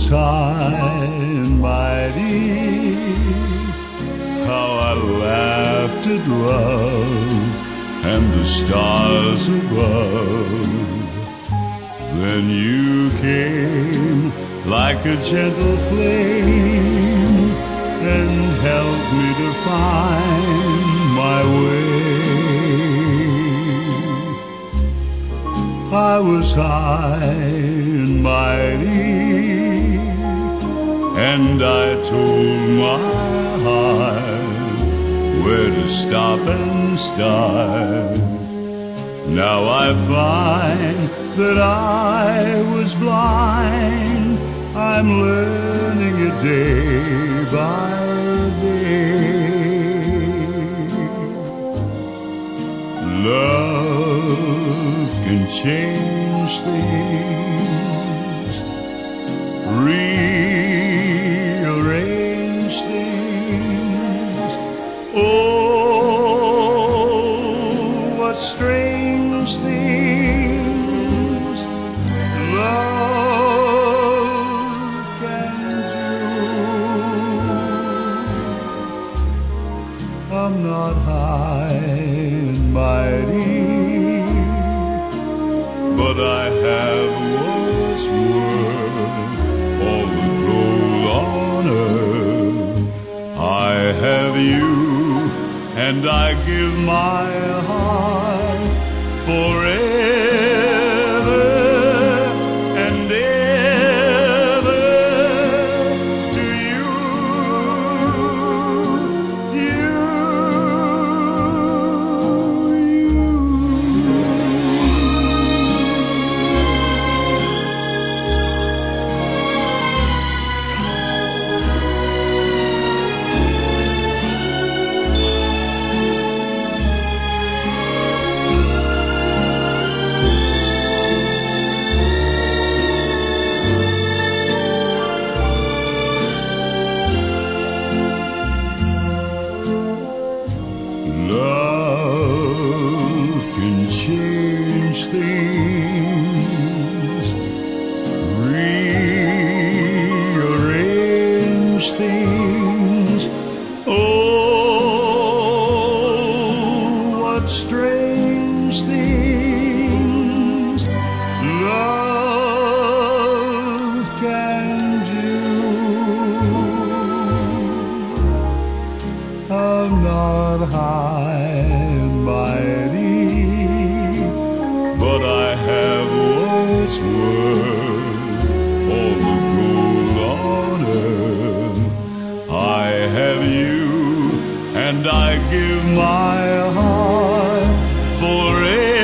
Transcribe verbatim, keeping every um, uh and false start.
was high and mighty, how I laughed at love and the stars above. Then you came like a gentle flame and helped me to find my way. I was high and mighty, and I told my heart where to stop and start. Now I find that I was blind, I'm learning it day by day. Love can change things, rearrange things. Oh, what strange things love can do. I'm not high and mighty, but I have what's worth all the gold on earth. I have you, and I give my heart forever and ever to you, you, love can change things, rearrange things. Oh, what strange things love can do. I'm not high and mighty, but I have what's worth all the gold on earth. I have you, and I give my heart forever.